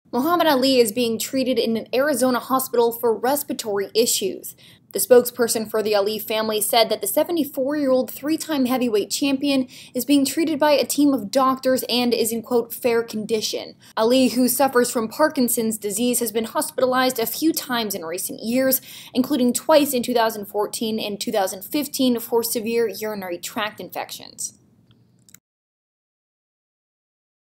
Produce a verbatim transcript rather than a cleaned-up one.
Muhammad Ali is being treated in an Arizona hospital for respiratory issues. The spokesperson for the Ali family said that the seventy-four-year-old three-time heavyweight champion is being treated by a team of doctors and is in, quote, fair condition. Ali, who suffers from Parkinson's disease, has been hospitalized a few times in recent years, including twice in two thousand fourteen and two thousand fifteen for severe urinary tract infections.